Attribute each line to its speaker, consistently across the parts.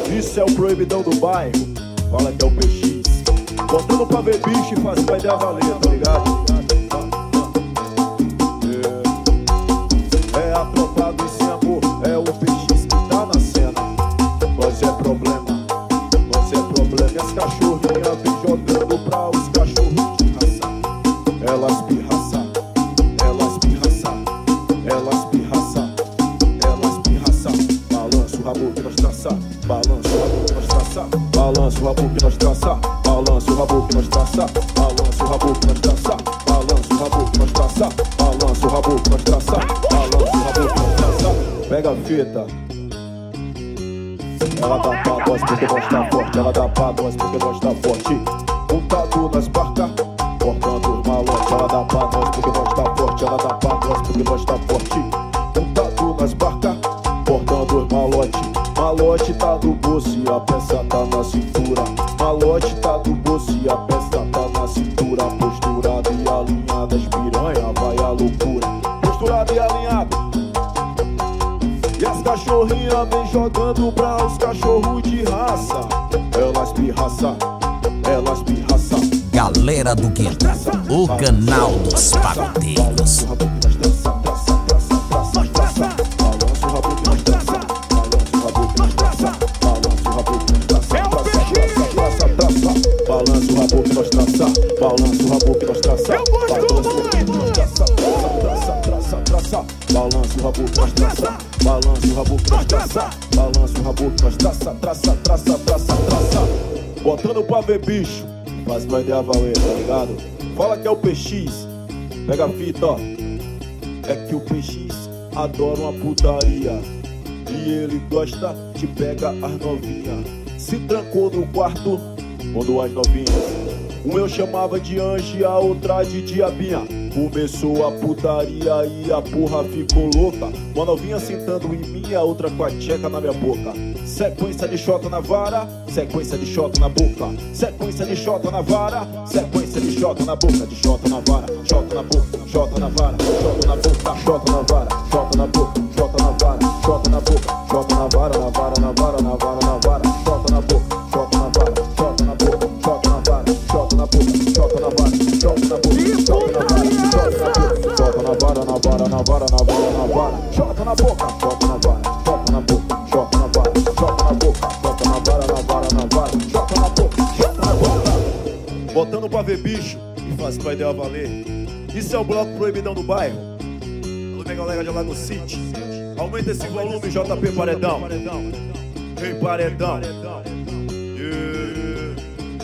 Speaker 1: Isso é o proibidão do bairro. Fala que é o PX. Botando pra ver bicho e faz vai dar valer, tá ligado? É a tropa do sem amor, é o PX que tá na cena. Nós é problema, nós é problema. E as cachorrinhas vem jogando pra os cachorros de raça. Elas pirraça, elas pirraça, elas pirraça, elas pirraça. Balança o rabo que nós traça, balança o rabo que nós traça, balança o rabo que nós traça, balança o rabo que nós traça, balança o rabo que nós traça, balança o rabo que nós traça, balança o rabo que nós traça, balança o rabo que nós traça. Pega a fita. Ela dá pra nós porque nós tá forte, ela dá pra nós porque nós tá forte. Um tatu nas barcas, cortando os malotes. Ela dá pra nós porque nós tá forte, ela dá pra nós porque nós tá forte. Um tatu nas barcas, cortando os malotes. Malote tá no bolso e a peça tá na cintura. Malote tá no bolso e a peça tá na cintura. Posturada e alinhada, as piranha vai a loucura. Posturada e alinhada. E as cachorrinhas vem jogando pra os cachorros de raça. Elas pirraça, elas pirraça.
Speaker 2: Galera do Gueto, o canal dos pagodeiros.
Speaker 1: Balança o rabo que nós traça, balança o rabo que nós traça, balança o rabo que nós traça, balança o rabo que nós traça, balança o rabo que nós traça, balança o rabo que nós traça, traça. Botando pra ver bicho, mas vai dar a valer, tá ligado? Fala que é o PX, pega a fita, ó. É que o PX adora uma putaria e ele gosta de pegar as novinhas. Se trancou no quarto quando as novinhas, uma eu chamava de anjo e a outra de diabinha. Começou a putaria e a porra ficou louca. Uma novinha sentando em mim, a outra com a tcheca na minha boca. Sequência de shot na vara, sequência de shot na boca. Sequência de shot na vara, sequência de shot na boca. De shot na vara, shot na boca, shot na vara, shot na boca, shot na vara, shot na boca, shot na vara, shot na boca, shot na vara, na vara, na vara, na vara, na vara, shot na boca, shot na vara, shot na boca, shot na vara, shot na boca, shot na vara, shot na boca, shot na vara, shot na vara, na vara, na vara, na vara, na vara, shot na boca, shot na vara, shot na boca, shot na vara, shot na boca, shot na vara, na vara, na vara, shot na boca, shot na boca. Botando pra ver bicho e faz que vai dar a valer. Isso é o bloco proibidão do bairro. Alô, minha galera de Lago City. Aumenta esse volume, JP Paredão. Vem paredão. Yeah.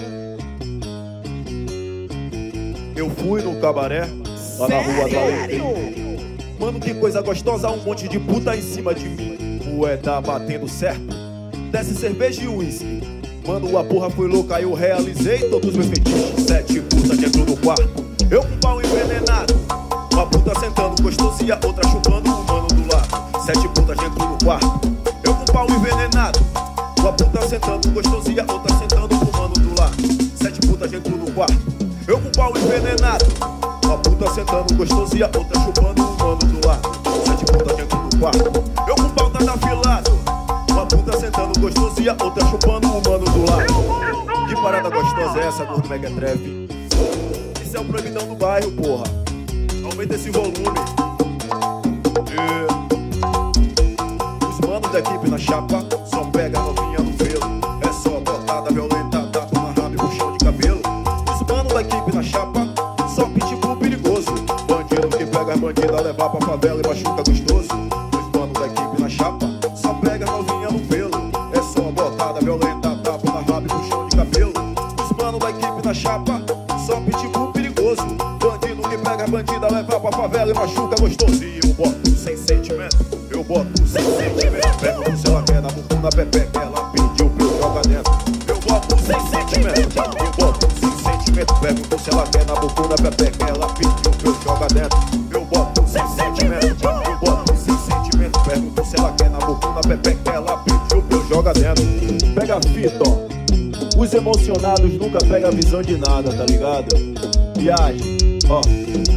Speaker 1: Eu fui no cabaré, lá na rua da Alegria. Mano, que coisa gostosa, um monte de puta em cima de mim. Moeda batendo certo, desce cerveja e uísque. Mano, a porra foi louca, eu realizei todos os meus fetiches. 7 putas dentro do quarto, eu com pau envenenado. Uma puta sentando gostoso e a outra chupando o mano do lado. 7 putas dentro do quarto, eu com pau envenenado. Uma puta sentando gostoso e a outra sentando pro mano do lado. 7 putas dentro do quarto, eu com pau envenenado. Uma puta sentando gostoso e a outra chupando o mano do lado. 7 putas dentro do quarto, eu com pau tá afilado. Uma puta sentando gostoso e a outra chupando o mano do lado. Que parada gostosa é essa, gordo mequetrefe? Isso é o proibidão do bairro, porra. Aumenta esse volume. Yeah. Os manos da equipe na chapa só pega a novinha no pelo. É só botada violenta, tapa na raba e puxão de cabelo. Os manos da equipe na chapa só pitbull perigoso. Bandido que pega as bandidas, levar pra favela e machuca gostoso. Os manos da equipe na chapa só pega a novinha no pelo. É só botada violenta, tapa na raba e puxão de cabelo. Os manos da equipe na chapa só pitbull perigoso. Bandido que pega a bandida, leva pra favela e machuca gostoso. E eu boto sem sentimento, eu boto sem sentimento. Pego se ela quer na bumbum, na pepeca, ela pediu pra eu jogar dentro. Eu boto sem sentimento, eu boto sem sentimento. Pego se ela quer na bumbum, na pepeca, ela pediu pra eu jogar dentro. Eu boto sem sentimento, eu boto sem sentimento. Pego se ela quer na bumbum, na pepeca, ela pediu pra eu jogar dentro. Pega a fita, ó. Os emocionados nunca pegam a visão de nada, tá ligado? Viagem, ó.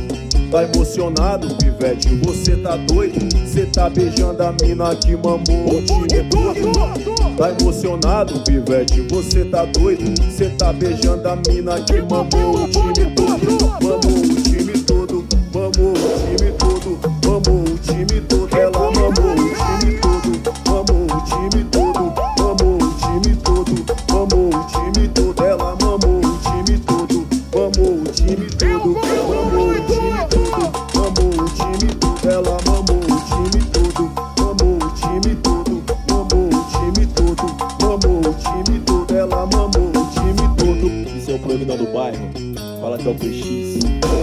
Speaker 1: Tá emocionado, pivete, você tá doido? Cê tá beijando a mina que mamou o time todo. Tá emocionado, pivete, você tá doido? Cê tá beijando a mina que mamou o time todo. Mamou o time todo, mamou o time todo, mamou o time todo. Ela mamou o time todo, mamou o time todo, mamou o time todo, mamou o time todo. Ela mamou o time todo, mamou o time todo, mamou o time todo, mamou o time todo. Ela mamou o time todo, mamou o time todo, mamou o time todo, mamou o time todo. Ela mamou o time todo. Isso é o proibidão do bairro, fala que é o PX.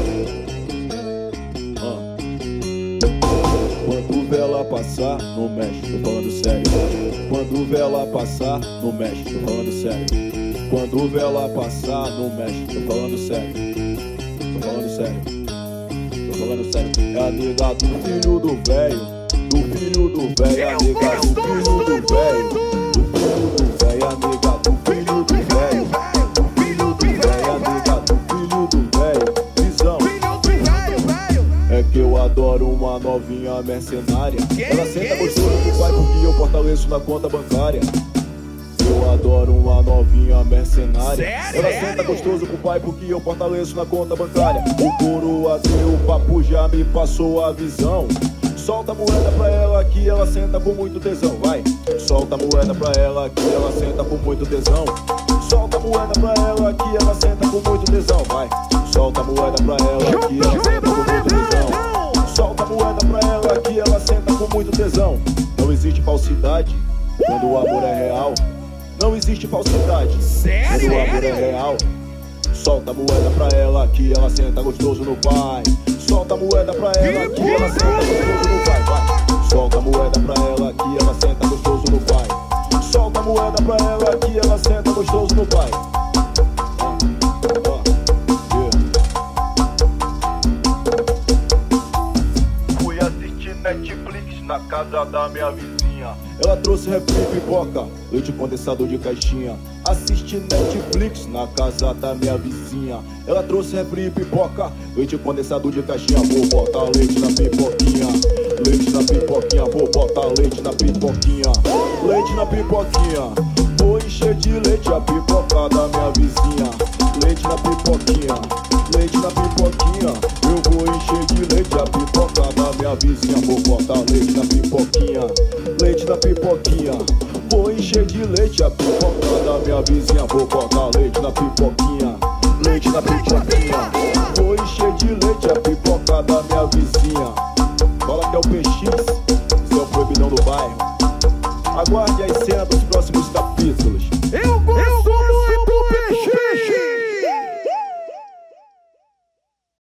Speaker 1: Quando vê ela passar, não mexe, tô falando sério. Quando vê ela passar, não mexe, tô falando sério. Quando vê ela passar, não mexe, tô falando sério. Tô falando sério, tô falando sério. É a nega do filho do velho, do filho do velho. É a nega do filho do velho, do filho do velho. É a nega do filho do velho, do filho do velho. É a nega do filho do velho. Visão. É que eu adoro uma novinha mercenária. Ela senta gostoso pro pai porque eu fortaleço na conta bancária. Eu adoro uma novinha mercenária. Ela senta gostoso pro pai porque eu fortaleço na conta bancária. O coroa deu papo, já me passou a visão. Solta a moeda pra ela que ela senta com muito tesão. Vai, solta a moeda pra ela que ela senta com muito tesão. Solta a moeda pra ela que ela senta com muito tesão. Vai, solta a moeda pra ela que ela senta com muito tesão. Solta a moeda pra ela que ela senta com muito tesão. Não existe falsidade quando o amor é real. Não existe falsidade quando o amor é real. Solta a moeda pra ela que ela senta gostoso no pai. Solta a moeda pra ela que ela senta gostoso no pai. Vai. Solta a moeda pra ela que ela senta gostoso no pai. Solta a moeda pra ela que ela senta gostoso no pai. Fui assistir Netflix na casa da minha vizinha. Ela trouxe refri, pipoca, leite condensado de caixinha. Assisti Netflix na casa da minha vizinha. Ela trouxe refri, pipoca, leite condensado de caixinha. Vou botar leite na pipoquinha, leite na pipoquinha. Vou botar leite na pipoquinha, leite na pipoquinha. Vou encher de leite a pipoca da minha vizinha. Leite na pipoquinha, leite na pipoquinha. Eu vou encher de leite a pipoca da minha vizinha. Vou botar leite na pipoquinha, leite na pipoquinha. Vou encher de leite a pipoca da minha vizinha. Vou botar leite na pipoquinha, leite na pipoquinha. Vou encher de leite a pipoca da minha vizinha. Fala que é o PX, isso é o proibidão do bairro. Aguarde as cenas dos